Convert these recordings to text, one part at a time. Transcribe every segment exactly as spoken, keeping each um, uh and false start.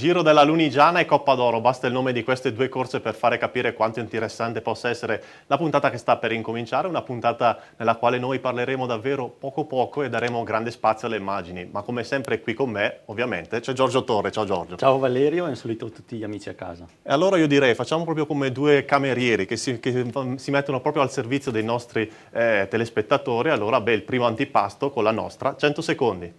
Giro della Lunigiana e Coppa d'Oro, basta il nome di queste due corse per fare capire quanto interessante possa essere la puntata che sta per incominciare, una puntata nella quale noi parleremo davvero poco poco e daremo grande spazio alle immagini, ma come sempre qui con me, ovviamente, c'è Giorgio Torre. Ciao Giorgio. Ciao Valerio e un saluto a tutti gli amici a casa. E allora io direi, facciamo proprio come due camerieri che si, che si mettono proprio al servizio dei nostri eh, telespettatori, allora beh, il primo antipasto con la nostra cento secondi.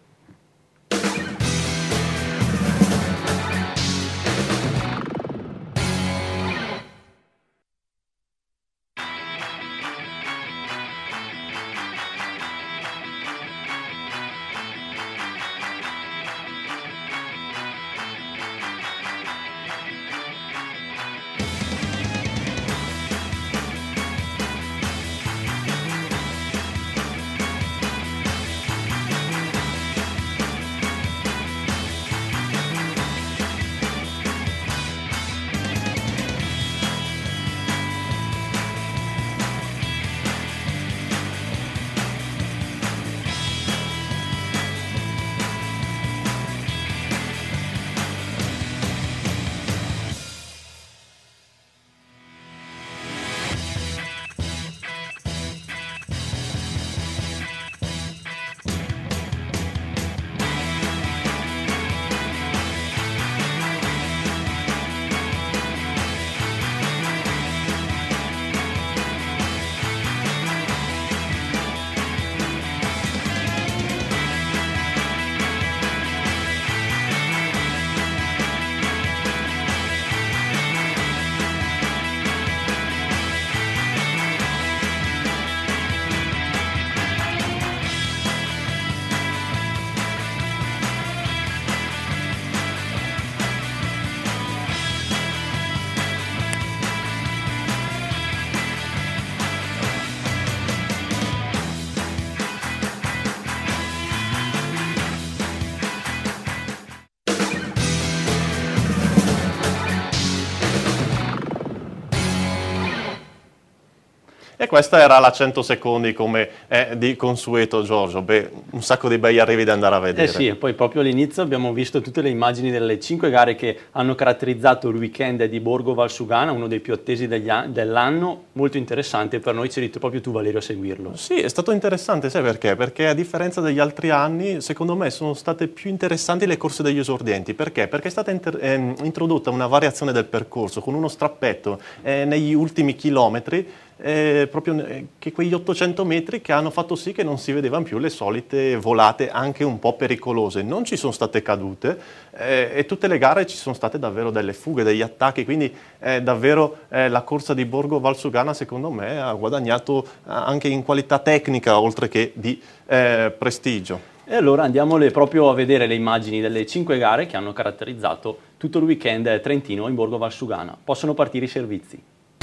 E questa era la cento secondi come è di consueto, Giorgio. Beh, un sacco di bei arrivi da andare a vedere. Eh sì, e poi proprio all'inizio abbiamo visto tutte le immagini delle cinque gare che hanno caratterizzato il weekend di Borgo Valsugana, uno dei più attesi dell'anno, molto interessante, per noi c'eri proprio tu Valerio a seguirlo. Sì, è stato interessante, sai perché? Perché a differenza degli altri anni, secondo me sono state più interessanti le corse degli esordienti. Perché? Perché è stata inter- eh, introdotta una variazione del percorso con uno strappetto eh, negli ultimi chilometri, Eh, proprio eh, che quegli ottocento metri che hanno fatto sì che non si vedevano più le solite volate anche un po' pericolose. Non ci sono state cadute eh, e tutte le gare ci sono state davvero delle fughe, degli attacchi, quindi eh, davvero eh, la corsa di Borgo Valsugana secondo me ha guadagnato anche in qualità tecnica oltre che di eh, prestigio. E allora andiamole proprio a vedere le immagini delle cinque gare che hanno caratterizzato tutto il weekend trentino in Borgo Valsugana. Possono partire i servizi.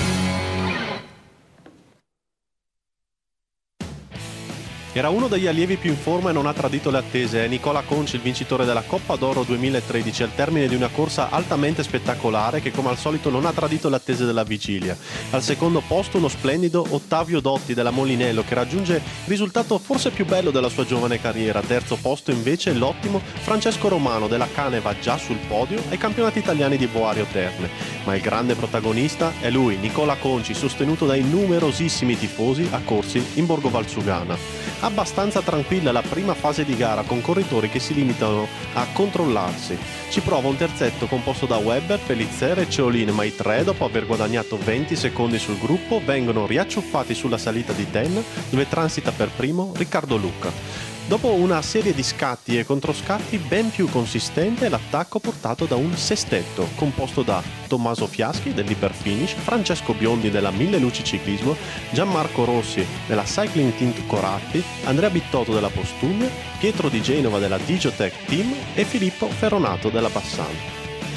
Era uno degli allievi più in forma e non ha tradito le attese. È Nicola Conci, il vincitore della Coppa d'Oro duemilatredici, al termine di una corsa altamente spettacolare che come al solito non ha tradito le attese della vigilia. Al secondo posto uno splendido Ottavio Dotti della Molinello che raggiunge il risultato forse più bello della sua giovane carriera. Terzo posto invece l'ottimo Francesco Romano della Caneva, già sul podio ai campionati italiani di Boario Terme. Ma il grande protagonista è lui, Nicola Conci, sostenuto dai numerosissimi tifosi accorsi in Borgo Valsugana. Abbastanza tranquilla la prima fase di gara con corridori che si limitano a controllarsi. Ci prova un terzetto composto da Webber, Pellizzere e Ceolin, ma i tre, dopo aver guadagnato venti secondi sul gruppo, vengono riacciuffati sulla salita di Ten, dove transita per primo Riccardo Lucca. Dopo una serie di scatti e controscatti ben più consistente, l'attacco portato da un sestetto composto da Tommaso Fiaschi dell'Iberfinish, Francesco Biondi della Mille Luci Ciclismo, Gianmarco Rossi della Cycling Team Coratti, Andrea Bittotto della Postumia, Pietro Di Genova della Digiotech Team e Filippo Ferronato della Bassano.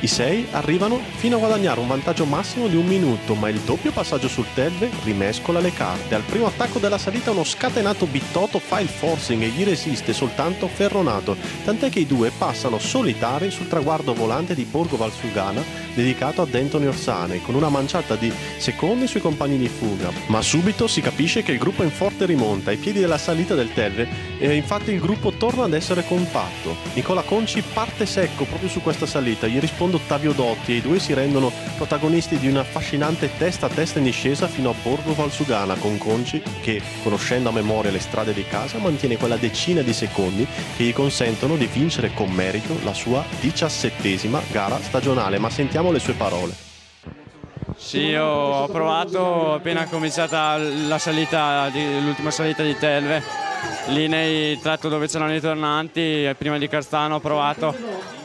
I sei arrivano fino a guadagnare un vantaggio massimo di un minuto, ma il doppio passaggio sul Telve rimescola le carte. Al primo attacco della salita uno scatenato Bittoto fa il forcing e gli resiste soltanto Ferronato, tant'è che i due passano solitari sul traguardo volante di Borgo Valsugana dedicato ad Anthony Orsani, con una manciata di secondi sui compagni di fuga. Ma subito si capisce che il gruppo è in forte rimonta ai piedi della salita del Telve e infatti il gruppo torna ad essere compatto. Nicola Conci parte secco proprio su questa salita, gli risponde Ottavio Dotti e i due si rendono protagonisti di una affascinante testa a testa in discesa fino a Borgo Valsugana, con Conci che, conoscendo a memoria le strade di casa, mantiene quella decina di secondi che gli consentono di vincere con merito la sua diciassettesima gara stagionale. Ma sentiamo le sue parole. Sì, io ho provato appena cominciata la salita, l'ultima salita di Telve, lì nei tratto dove c'erano i tornanti, prima di Carzano ho provato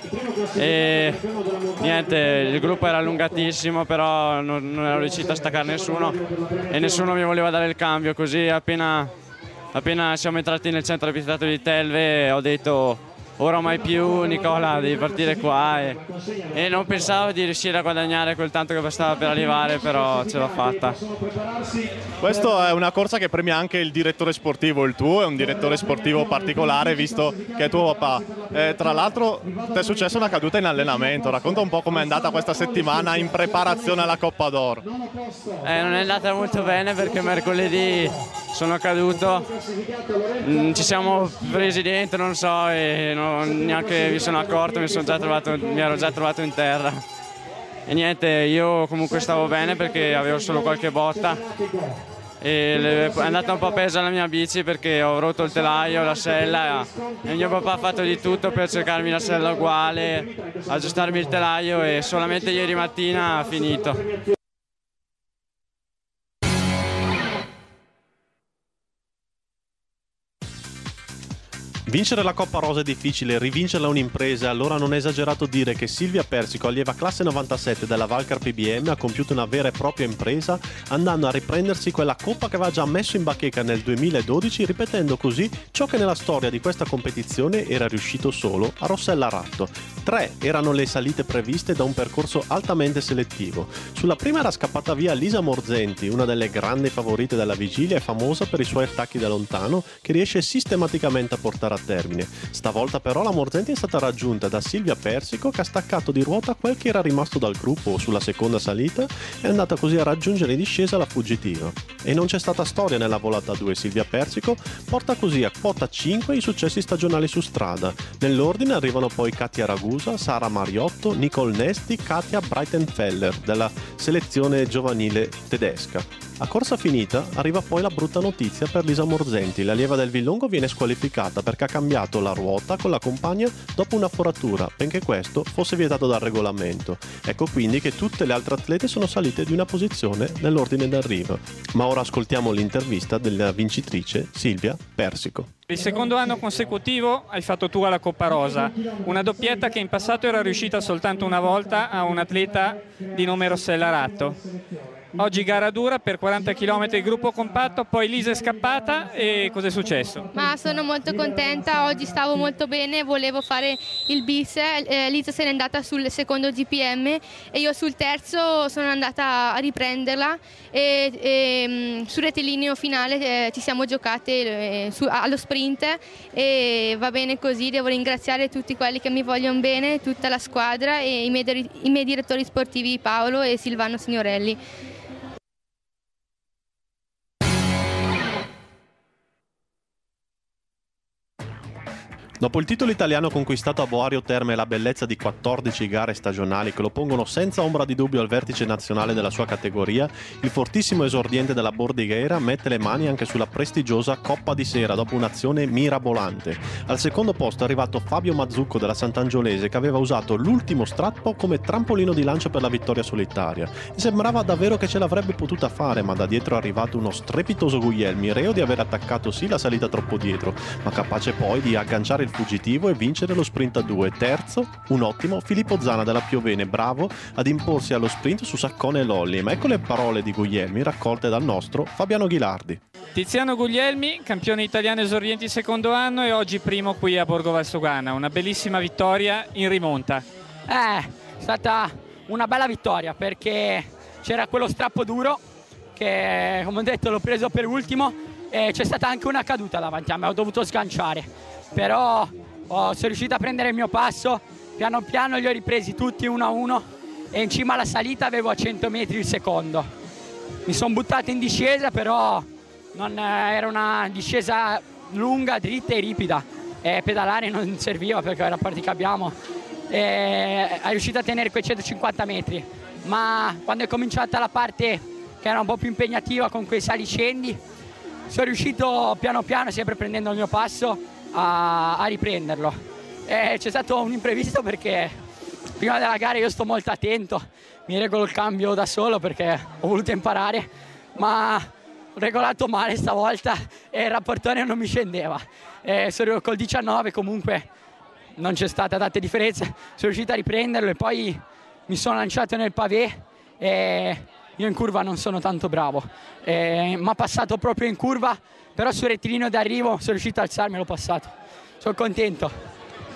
e niente, il gruppo era allungatissimo, però non, non ero riuscito a staccare nessuno e nessuno mi voleva dare il cambio, così appena, appena siamo entrati nel centro abitato di Telve ho detto ora o mai più, Nicola, devi partire qua e, e non pensavo di riuscire a guadagnare quel tanto che bastava per arrivare, però ce l'ho fatta. Questa è una corsa che premia anche il direttore sportivo, il tuo è un direttore sportivo particolare visto che è tuo papà. Eh, tra l'altro ti è successa una caduta in allenamento, racconta un po' com'è andata questa settimana in preparazione alla Coppa d'Oro. Eh, non è andata molto bene perché mercoledì sono caduto, mm, ci siamo presi dentro, non so, e non neanche mi sono accorto, mi, sono già trovato, mi ero già trovato in terra e niente, io comunque stavo bene perché avevo solo qualche botta e è andata un po' pesa la mia bici perché ho rotto il telaio, la sella e mio papà ha fatto di tutto per cercarmi la sella uguale, aggiustarmi il telaio e solamente ieri mattina ha finito. Vincere la Coppa Rosa è difficile, rivincerla è un'impresa, allora non è esagerato dire che Silvia Persico, allieva classe novantasette della Valcar P B M, ha compiuto una vera e propria impresa andando a riprendersi quella coppa che aveva già messo in bacheca nel duemiladodici, ripetendo così ciò che nella storia di questa competizione era riuscito solo a Rossella Ratto. Tre erano le salite previste da un percorso altamente selettivo. Sulla prima era scappata via Lisa Morzenti, una delle grandi favorite della vigilia e famosa per i suoi attacchi da lontano che riesce sistematicamente a portare a termine. Stavolta però la Morzenti è stata raggiunta da Silvia Persico che ha staccato di ruota quel che era rimasto dal gruppo sulla seconda salita e è andata così a raggiungere in discesa la fuggitiva. E non c'è stata storia nella volata due, Silvia Persico porta così a quota cinque i successi stagionali su strada. Nell'ordine arrivano poi Katia Ragusa, Sara Mariotto, Nicole Nesti, Katia Breitenfeller della selezione giovanile tedesca. A corsa finita arriva poi la brutta notizia per Lisa Morzenti, l'allieva del Villongo viene squalificata perché ha cambiato la ruota con la compagna dopo una foratura, benché questo fosse vietato dal regolamento. Ecco quindi che tutte le altre atlete sono salite di una posizione nell'ordine d'arrivo. Ma ora ascoltiamo l'intervista della vincitrice Silvia Persico. Il secondo anno consecutivo hai fatto tu alla Coppa Rosa, una doppietta che in passato era riuscita soltanto una volta a un atleta di nome Rossella Ratto. Oggi gara dura per quaranta chilometri, gruppo compatto, poi Lisa è scappata e cos'è successo? Ma sono molto contenta, oggi stavo molto bene, volevo fare il bis, eh, Lisa se n'è andata sul secondo G P M e io sul terzo sono andata a riprenderla e, e sul rettilineo finale eh, ci siamo giocate eh, su, allo sprint e va bene così, devo ringraziare tutti quelli che mi vogliono bene, tutta la squadra e i miei, i miei direttori sportivi Paolo e Silvano Signorelli. Dopo il titolo italiano conquistato a Boario Terme e la bellezza di quattordici gare stagionali che lo pongono senza ombra di dubbio al vertice nazionale della sua categoria, il fortissimo esordiente della Bordighera mette le mani anche sulla prestigiosa Coppa di Sera dopo un'azione mirabolante. Al secondo posto è arrivato Fabio Mazzucco della Sant'Angiolese che aveva usato l'ultimo strappo come trampolino di lancio per la vittoria solitaria. E sembrava davvero che ce l'avrebbe potuta fare, ma da dietro è arrivato uno strepitoso Guglielmi, reo di aver attaccato sì la salita troppo dietro, ma capace poi di agganciare il fuggitivo e vincere lo sprint a due. Terzo, un ottimo Filippo Zana della Piovene, bravo ad imporsi allo sprint su Saccone e Lolli. Ma ecco le parole di Guglielmi raccolte dal nostro Fabiano Ghilardi. Tiziano Guglielmi, campione italiano esordienti secondo anno e oggi primo qui a Borgo Valsugana, una bellissima vittoria in rimonta. Eh, È stata una bella vittoria perché c'era quello strappo duro che, come ho detto, l'ho preso per ultimo e c'è stata anche una caduta davanti a me, ho dovuto sganciare, però oh, sono riuscito a prendere il mio passo, piano piano li ho ripresi tutti uno a uno e in cima alla salita avevo a cento metri il secondo. Mi sono buttato in discesa, però non, eh, era una discesa lunga, dritta e ripida e pedalare non serviva perché era la parte che abbiamo. E è riuscito a tenere quei centocinquanta metri, ma quando è cominciata la parte che era un po' più impegnativa con quei saliscendi sono riuscito piano piano, sempre prendendo il mio passo, a, a riprenderlo. E c'è stato un imprevisto perché prima della gara io sto molto attento, mi regolo il cambio da solo perché ho voluto imparare, ma ho regolato male stavolta e il rapportone non mi scendeva. E sono col diciannove comunque non c'è stata tanta differenza, sono riuscito a riprenderlo e poi mi sono lanciato nel pavé e io in curva non sono tanto bravo. Mi ha passato proprio in curva, però sul rettilineo d'arrivo sono riuscito a alzarmi e l'ho passato. Sono contento.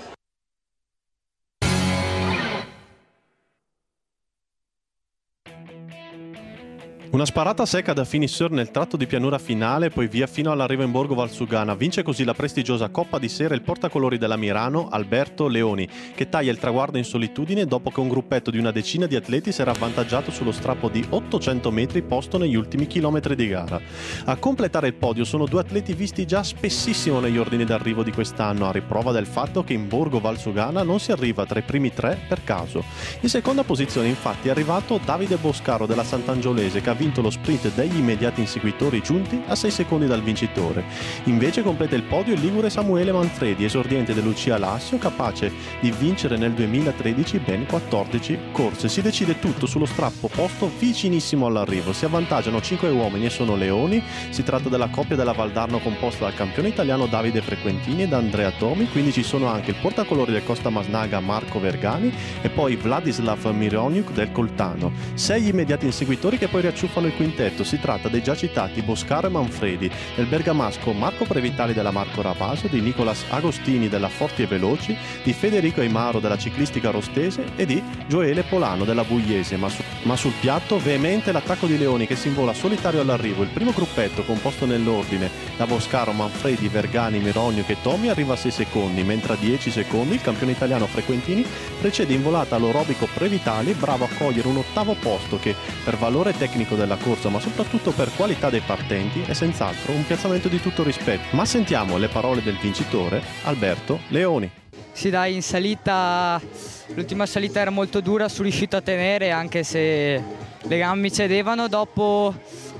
Una sparata secca da finisher nel tratto di pianura finale, poi via fino all'arrivo in Borgo Valsugana. Vince così la prestigiosa Coppa di Sera il portacolori della Mirano, Alberto Leoni, che taglia il traguardo in solitudine dopo che un gruppetto di una decina di atleti si era avvantaggiato sullo strappo di ottocento metri posto negli ultimi chilometri di gara. A completare il podio sono due atleti visti già spessissimo negli ordini d'arrivo di quest'anno, a riprova del fatto che in Borgo Valsugana non si arriva tra i primi tre per caso. In seconda posizione infatti è arrivato Davide Boscaro della Sant'Angiolese, che ha vinto lo sprint degli immediati inseguitori giunti a sei secondi dal vincitore. Invece completa il podio il ligure Samuele Manfredi, esordiente del Lucia Lassio, capace di vincere nel duemilatredici ben quattordici corse. Si decide tutto sullo strappo posto vicinissimo all'arrivo. Si avvantaggiano cinque uomini e sono leoni. Si tratta della coppia della Valdarno composta dal campione italiano Davide Frequentini e da Andrea Tomi, quindi ci sono anche il portacolori del Costa Masnaga Marco Vergani e poi Vladislav Mironiuk del Coltano. Sei immediati inseguitori che poi riacciuffano il quintetto. Si tratta dei già citati Boscaro e Manfredi, del bergamasco Marco Previtali della Marco Ravasio, di Nicolas Agostini della Forti e Veloci, di Federico Aimaro della ciclistica rostese e di Gioele Polano della Bugliese, ma, su, ma sul piatto veemente l'attacco di Leoni che si invola solitario all'arrivo. Il primo gruppetto, composto nell'ordine da Boscaro, Manfredi, Vergani, Mironiuk e Tomi, arriva a sei secondi, mentre a dieci secondi il campione italiano Frequentini precede in volata l'orobico Previtali, bravo a cogliere un ottavo posto che, per valore tecnico della corsa ma soprattutto per qualità dei partenti, è senz'altro un piazzamento di tutto rispetto. Ma sentiamo le parole del vincitore, Alberto Leoni. Sì dai, in salita, l'ultima salita era molto dura, sono riuscito a tenere anche se le gambe mi cedevano. Dopo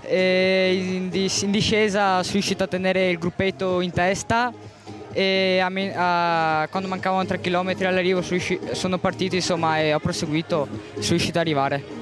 eh, in, dis- in discesa sono riuscito a tenere il gruppetto in testa e a me, a, quando mancavano tre chilometri all'arrivo sono, riusci- sono partito insomma e ho proseguito, sono riuscito ad arrivare.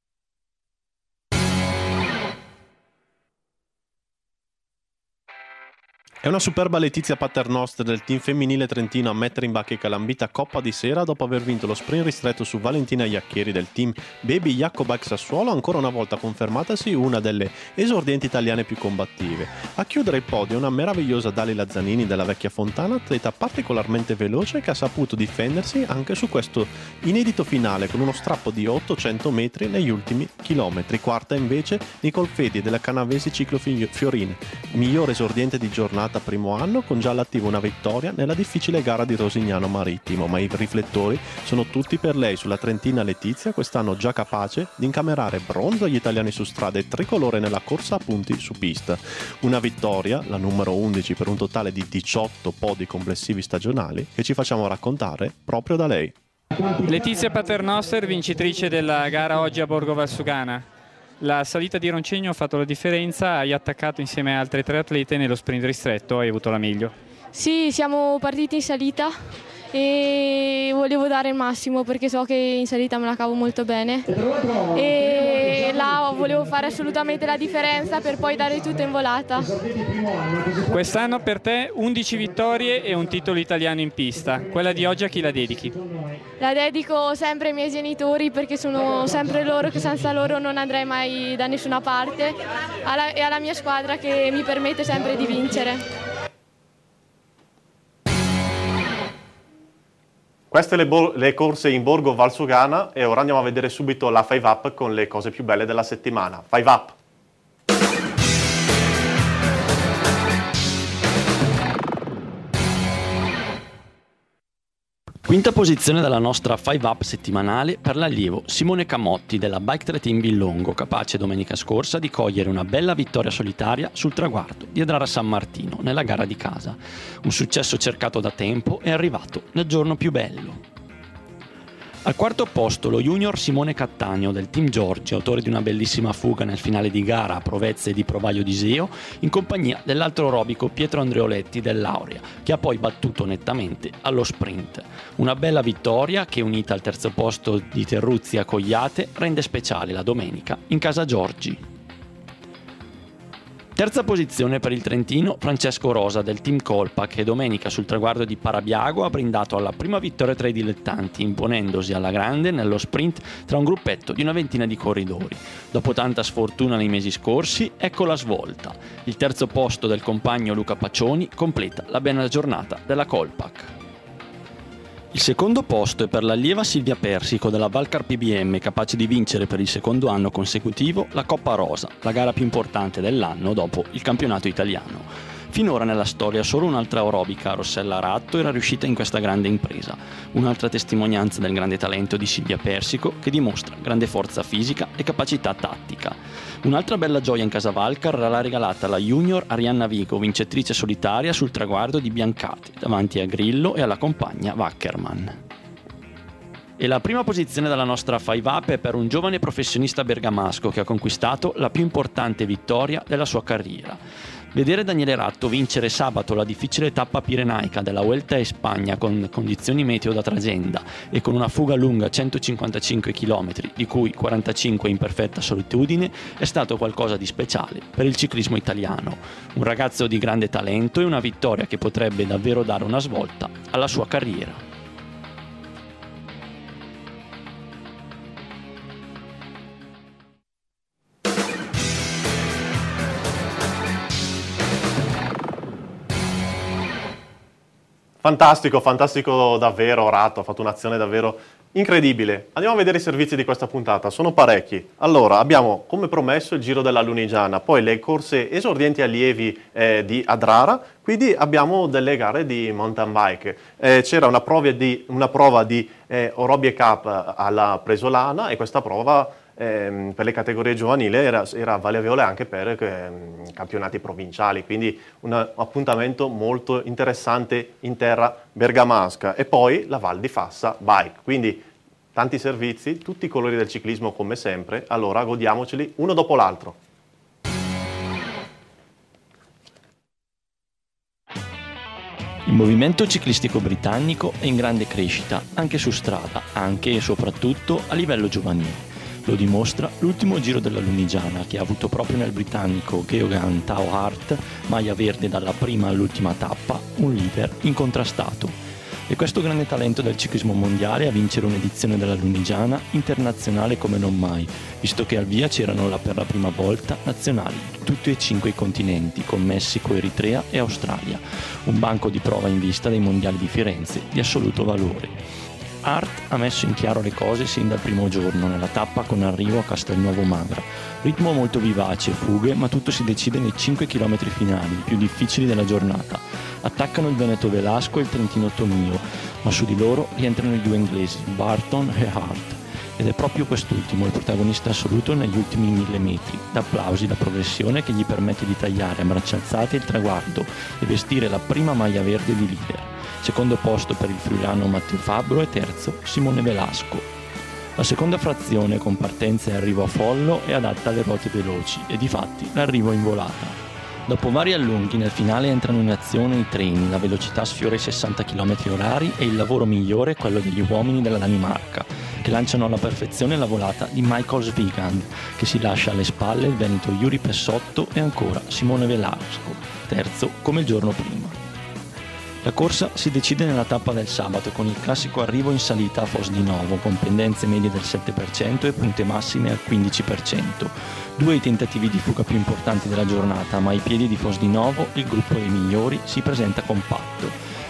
È una superba Letizia Paternoster del team femminile trentino a mettere in bacheca l'ambita Coppa di Sera dopo aver vinto lo sprint ristretto su Valentina Iacchieri del team Baby Jacobak Sassuolo, ancora una volta confermatasi una delle esordienti italiane più combattive. A chiudere il podio una meravigliosa Dalila Zanini della Vecchia Fontana, atleta particolarmente veloce che ha saputo difendersi anche su questo inedito finale con uno strappo di ottocento metri negli ultimi chilometri. Quarta invece Nicole Fedi della Canavesi Ciclo Fiorine, migliore esordiente di giornata primo anno, con già all'attivo una vittoria nella difficile gara di Rosignano Marittimo, ma i riflettori sono tutti per lei sulla trentina Letizia, quest'anno già capace di incamerare bronzo agli italiani su strada e tricolore nella corsa a punti su pista. Una vittoria, la numero undici per un totale di diciotto podi complessivi stagionali, che ci facciamo raccontare proprio da lei. Letizia Paternoster, vincitrice della gara oggi a Borgo Valsugana. La salita di Roncegno ha fatto la differenza, hai attaccato insieme a altre tre atlete nello sprint ristretto, hai avuto la meglio. Sì, siamo partiti in salita e volevo dare il massimo perché so che in salita me la cavo molto bene e là volevo fare assolutamente la differenza per poi dare tutto in volata. Quest'anno per te undici vittorie e un titolo italiano in pista, quella di oggi a chi la dedichi? La dedico sempre ai miei genitori perché sono sempre loro, che senza loro non andrei mai da nessuna parte, alla, e alla mia squadra che mi permette sempre di vincere. Queste le, bo- le corse in Borgo Valsugana e ora andiamo a vedere subito la five up con le cose più belle della settimana. five up! Quinta posizione della nostra five up settimanale per l'allievo Simone Camotti della Bike tre Team Villongo, capace domenica scorsa di cogliere una bella vittoria solitaria sul traguardo di Adrara San Martino nella gara di casa. Un successo cercato da tempo è arrivato nel giorno più bello. Al quarto posto lo junior Simone Cattaneo del Team Giorgi, autore di una bellissima fuga nel finale di gara a Provezze di Provaio d'Iseo, in compagnia dell'altro aerobico Pietro Andreoletti dell'Aurea, che ha poi battuto nettamente allo sprint. Una bella vittoria che, unita al terzo posto di Terruzzi a Cogliate, rende speciale la domenica in casa Giorgi. Terza posizione per il trentino Francesco Rosa del Team Colpa, che domenica sul traguardo di Parabiago ha brindato alla prima vittoria tra i dilettanti, imponendosi alla grande nello sprint tra un gruppetto di una ventina di corridori. Dopo tanta sfortuna nei mesi scorsi, ecco la svolta. Il terzo posto del compagno Luca Paccioni completa la bella giornata della Colpac. Il secondo posto è per l'allieva Silvia Persico della Valcar P B M, capace di vincere per il secondo anno consecutivo la Coppa Rosa, la gara più importante dell'anno dopo il campionato italiano. Finora nella storia solo un'altra aerobica, Rossella Ratto, era riuscita in questa grande impresa. Un'altra testimonianza del grande talento di Silvia Persico, che dimostra grande forza fisica e capacità tattica. Un'altra bella gioia in casa Valcar l'ha regalata alla junior Arianna Vigo, vincitrice solitaria sul traguardo di Biancati, davanti a Grillo e alla compagna Wackerman. E la prima posizione della nostra five up è per un giovane professionista bergamasco che ha conquistato la più importante vittoria della sua carriera. Vedere Daniele Ratto vincere sabato la difficile tappa pirenaica della Vuelta a Spagna con condizioni meteo da tragenda e con una fuga lunga centocinquantacinque chilometri, di cui quarantacinque in perfetta solitudine, è stato qualcosa di speciale per il ciclismo italiano. Un ragazzo di grande talento e una vittoria che potrebbe davvero dare una svolta alla sua carriera. Fantastico, fantastico davvero Ratto, ha fatto un'azione davvero incredibile. Andiamo a vedere i servizi di questa puntata, sono parecchi. Allora, abbiamo come promesso il Giro della Lunigiana, poi le corse esordienti allievi eh, di Adrara, quindi abbiamo delle gare di mountain bike. Eh, c'era una prova di, una prova di eh, Orobie Cup alla Presolana e questa prova Eh, per le categorie giovanili era, era valevole anche per eh, campionati provinciali, quindi un appuntamento molto interessante in terra bergamasca. E poi la Val di Fassa Bike, quindi tanti servizi, tutti i colori del ciclismo come sempre, allora godiamoceli uno dopo l'altro. Il movimento ciclistico britannico è in grande crescita anche su strada, anche e soprattutto a livello giovanile. Lo dimostra l'ultimo Giro della Lunigiana, che ha avuto proprio nel britannico Geoghegan Tao Hart, maglia verde dalla prima all'ultima tappa, un leader incontrastato. E questo grande talento del ciclismo mondiale a vincere un'edizione della Lunigiana internazionale come non mai, visto che al via c'erano la, per la prima volta nazionali di tutti e cinque i continenti, con Messico, Eritrea e Australia. Un banco di prova in vista dei mondiali di Firenze di assoluto valore. Hart ha messo in chiaro le cose sin dal primo giorno, nella tappa con arrivo a Castelnuovo Magra. Ritmo molto vivace, fughe, ma tutto si decide nei cinque chilometri finali, i più difficili della giornata. Attaccano il Veneto Velasco e il Trentino Tomio, ma su di loro rientrano i due inglesi, Barton e Hart. Ed è proprio quest'ultimo il protagonista assoluto negli ultimi mille metri, d'applausi, da progressione che gli permette di tagliare a braccia alzate il traguardo e vestire la prima maglia verde di leader. Secondo posto per il friulano Matteo Fabbro e terzo Simone Velasco. La seconda frazione, con partenza e arrivo a follo, è adatta alle ruote veloci e difatti l'arrivo in volata. Dopo vari allunghi nel finale entrano in azione i treni, la velocità sfiora i sessanta chilometri orari e il lavoro migliore è quello degli uomini della Danimarca, che lanciano alla perfezione la volata di Michael Svigand, che si lascia alle spalle il veneto Yuri Pessotto e ancora Simone Velasco, terzo come il giorno prima. La corsa si decide nella tappa del sabato con il classico arrivo in salita a Fos di Novo con pendenze medie del sette per cento e punte massime al quindici per cento. Due i tentativi di fuga più importanti della giornata, ma ai piedi di Fos di Novo il gruppo dei migliori si presenta compatto.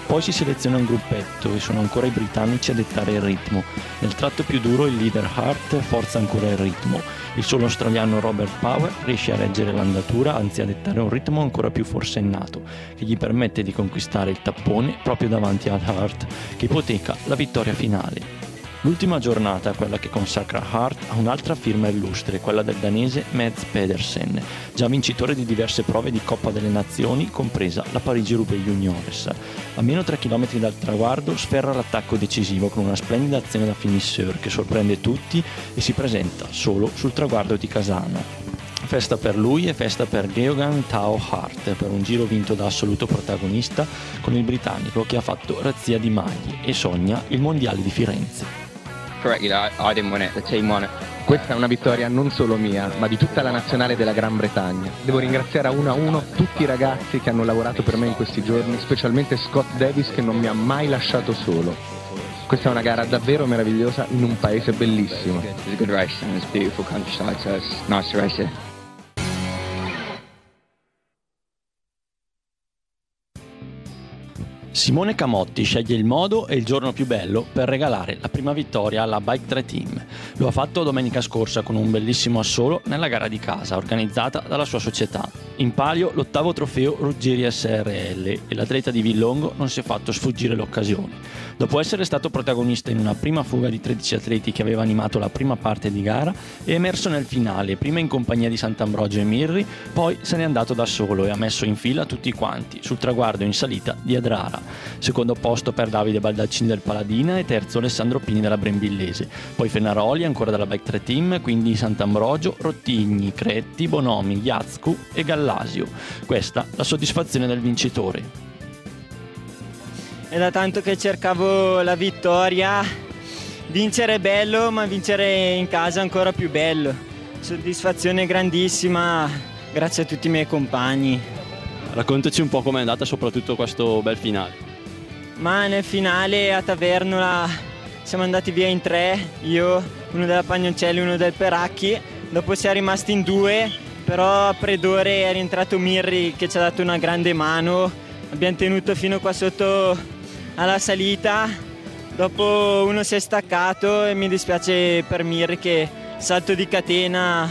Poi si seleziona un gruppetto e sono ancora i britannici a dettare il ritmo. Nel tratto più duro il leader Hart forza ancora il ritmo. Il solo australiano Robert Power riesce a reggere l'andatura, anzi a dettare un ritmo ancora più forsennato, che gli permette di conquistare il tappone proprio davanti ad Hart, che ipoteca la vittoria finale. L'ultima giornata, quella che consacra Hart, ha un'altra firma illustre, quella del danese Mads Pedersen, già vincitore di diverse prove di Coppa delle Nazioni, compresa la Parigi-Roubaix Juniores. A meno tre chilometri dal traguardo sferra l'attacco decisivo con una splendida azione da finisseur che sorprende tutti e si presenta solo sul traguardo di Casano. Festa per lui e festa per Geoghegan Tao Hart per un giro vinto da assoluto protagonista con il britannico che ha fatto razzia di maglie e sogna il mondiale di Firenze. Correctly, I, I didn't win it, the team won it. Questa è una vittoria non solo mia, ma di tutta la nazionale della Gran Bretagna. Devo ringraziare a uno a uno tutti i ragazzi che hanno lavorato per me in questi giorni, specialmente Scott Davis che non mi ha mai lasciato solo. Questa è una gara davvero meravigliosa in un paese bellissimo. It's a good race and it's beautiful countryside, so it's nice to race here. Simone Camotti sceglie il modo e il giorno più bello per regalare la prima vittoria alla Bike tre Team. Lo ha fatto domenica scorsa con un bellissimo assolo nella gara di casa organizzata dalla sua società. In palio l'ottavo trofeo Ruggeri S R L e l'atleta di Villongo non si è fatto sfuggire l'occasione. Dopo essere stato protagonista in una prima fuga di tredici atleti che aveva animato la prima parte di gara, è emerso nel finale, prima in compagnia di Sant'Ambrogio e Mirri, poi se n'è andato da solo e ha messo in fila tutti quanti sul traguardo in salita di Adrara. Secondo posto per Davide Baldaccini del Paladina e terzo Alessandro Pini della Brembillese. Poi Fenaroli ancora della Bike tre Team, quindi Sant'Ambrogio, Rottigni, Cretti, Bonomi, Iazcu e Gallasio. Questa la soddisfazione del vincitore. È da tanto che cercavo la vittoria, vincere è bello ma vincere in casa è ancora più bello, soddisfazione grandissima grazie a tutti i miei compagni. Raccontaci un po' com'è andata soprattutto questo bel finale. Ma nel finale a Tavernola siamo andati via in tre, io, uno della Pagnoncelli e uno del Peracchi, dopo siamo rimasti in due, però a Predore è rientrato Mirri che ci ha dato una grande mano, abbiamo tenuto fino qua sotto alla salita, dopo uno si è staccato e mi dispiace per Mirri che salto di catena.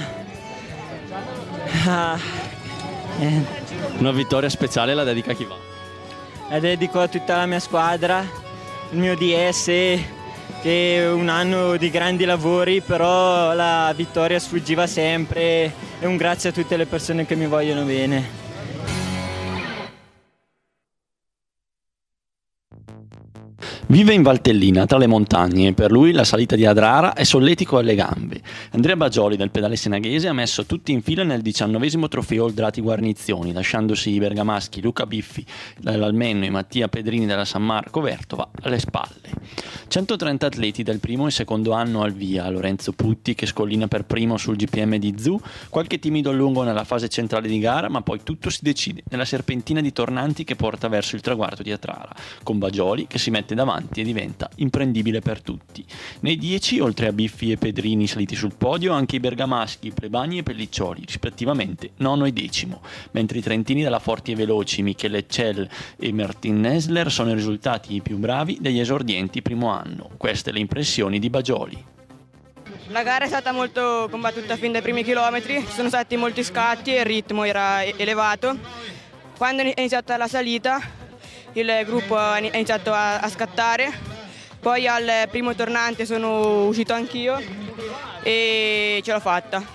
Ah, eh. Una vittoria speciale la dedica a chi va? La dedico a tutta la mia squadra, il mio D S che è un anno di grandi lavori, però la vittoria sfuggiva sempre e un grazie a tutte le persone che mi vogliono bene. Vive in Valtellina, tra le montagne, e per lui la salita di Adrara è solletico alle gambe. Andrea Bagioli del pedale senaghese ha messo tutti in fila nel diciannovesimo trofeo Oldrati Guarnizioni, lasciandosi i bergamaschi Luca Biffi dell'Almenno e Mattia Pedrini della San Marco Vertova alle spalle. centotrenta atleti del primo e secondo anno al via, Lorenzo Putti che scollina per primo sul G P M di Zu, qualche timido allungo nella fase centrale di gara, ma poi tutto si decide nella serpentina di tornanti che porta verso il traguardo di Adrara, con Bagioli che si mette davanti e diventa imprendibile per tutti. Nei dieci, oltre a Biffi e Pedrini saliti sul podio, anche i bergamaschi, Plebani e Pelliccioli, rispettivamente nono e decimo, mentre i trentini della Forti e Veloci, Michele Cell e Martin Nesler, sono i risultati i più bravi degli esordienti primo anno. Queste le impressioni di Bagioli. La gara è stata molto combattuta fin dai primi chilometri, ci sono stati molti scatti e il ritmo era elevato. Quando è iniziata la salita il gruppo ha iniziato a, a scattare, poi al primo tornante sono uscito anch'io e ce l'ho fatta.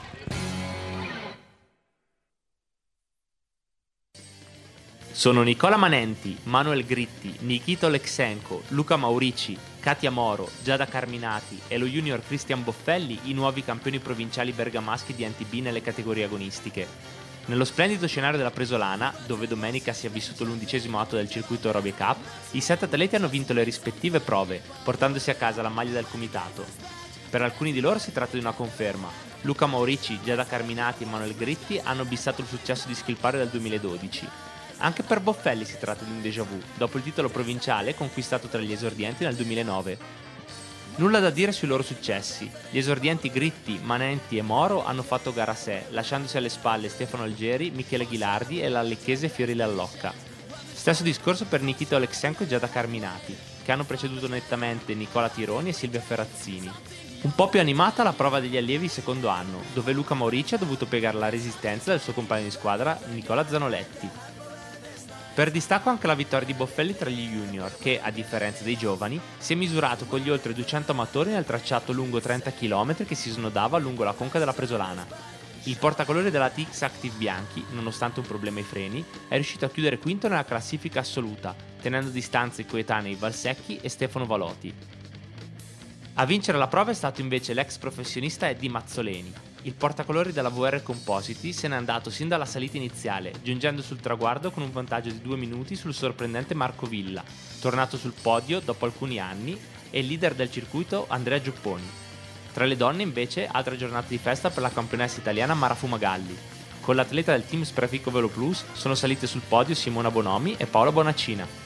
Sono Nicola Manenti, Manuel Gritti, Nikito Lexenko, Luca Maurici, Katia Moro, Giada Carminati e lo junior Cristian Boffelli i nuovi campioni provinciali bergamaschi di N T B nelle categorie agonistiche. Nello splendido scenario della Presolana, dove domenica si è vissuto l'undicesimo atto del circuito Robbie Cup, i sette atleti hanno vinto le rispettive prove, portandosi a casa la maglia del comitato. Per alcuni di loro si tratta di una conferma. Luca Maurici, Giada Carminati e Manuel Gritti hanno bissato il successo di Skilpare del duemiladodici. Anche per Boffelli si tratta di un déjà vu, dopo il titolo provinciale conquistato tra gli esordienti nel duemilanove. Nulla da dire sui loro successi. Gli esordienti Gritti, Manenti e Moro hanno fatto gara a sé, lasciandosi alle spalle Stefano Algeri, Michele Ghilardi e la lecchese Fiorile Allocca. Stesso discorso per Nikita Oleksienko e Giada Carminati, che hanno preceduto nettamente Nicola Tironi e Silvia Ferrazzini. Un po' più animata la prova degli allievi secondo anno, dove Luca Maurici ha dovuto piegare la resistenza del suo compagno di squadra Nicola Zanoletti. Per distacco anche la vittoria di Boffelli tra gli junior, che, a differenza dei giovani, si è misurato con gli oltre duecento amatori nel tracciato lungo trenta chilometri che si snodava lungo la conca della Presolana. Il portacolori della T X Active Bianchi, nonostante un problema ai freni, è riuscito a chiudere quinto nella classifica assoluta, tenendo distanze i coetanei Valsecchi e Stefano Valoti. A vincere la prova è stato invece l'ex professionista Eddie Mazzoleni. Il portacolori della V R Compositi se n'è andato sin dalla salita iniziale, giungendo sul traguardo con un vantaggio di due minuti sul sorprendente Marco Villa, tornato sul podio dopo alcuni anni, e il leader del circuito Andrea Giupponi. Tra le donne invece altra giornata di festa per la campionessa italiana Mara Fumagalli. Con l'atleta del team Sprefico Velo Plus sono salite sul podio Simona Bonomi e Paola Bonaccina.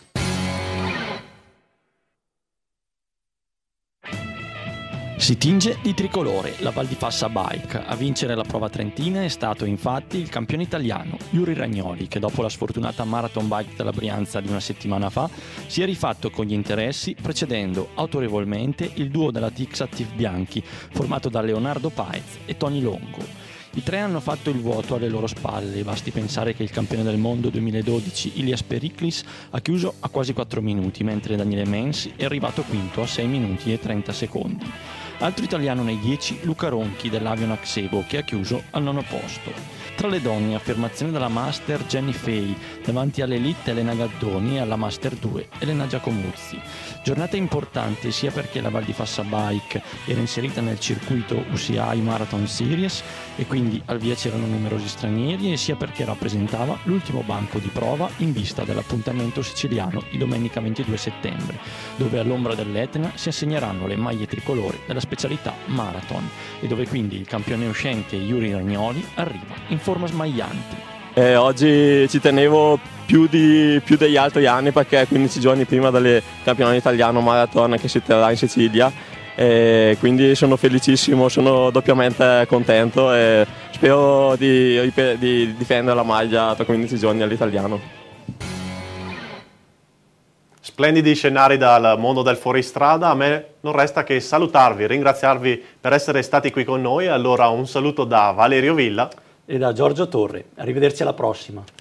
Si tinge di tricolore la Val di Fassa Bike. A vincere la prova trentina è stato infatti il campione italiano Yuri Ragnoli, che dopo la sfortunata Marathon Bike della Brianza di una settimana fa si è rifatto con gli interessi, precedendo autorevolmente il duo della T X Active Bianchi formato da Leonardo Paez e Tony Longo. I tre hanno fatto il vuoto alle loro spalle, basti pensare che il campione del mondo duemiladodici Ilias Periklis ha chiuso a quasi quattro minuti, mentre Daniele Mensi è arrivato quinto a sei minuti e trenta secondi. Altro italiano nei dieci, Luca Ronchi dell'Avion Axebo, che ha chiuso al nono posto. Tra le donne, affermazione della Master Jenny Fay davanti all'Elite Elena Gaddoni e alla Master due Elena Giacomuzzi. Giornata importante sia perché la Val di Fassa Bike era inserita nel circuito U C I Marathon Series e quindi al via c'erano numerosi stranieri, e sia perché rappresentava l'ultimo banco di prova in vista dell'appuntamento siciliano di domenica ventidue settembre, dove all'ombra dell'Etna si assegneranno le maglie tricolori della specialità Marathon e dove quindi il campione uscente Yuri Ragnoli arriva in forma smagliante. Eh, oggi ci tenevo più, di, più degli altri anni, perché quindici giorni prima del campionato italiano Marathon che si terrà in Sicilia, e quindi sono felicissimo, sono doppiamente contento e spero di, di difendere la maglia tra quindici giorni all'italiano. Splendidi scenari dal mondo del fuoristrada, a me non resta che salutarvi, ringraziarvi per essere stati qui con noi. Allora un saluto da Valerio Villa e da Giorgio Torre, arrivederci alla prossima.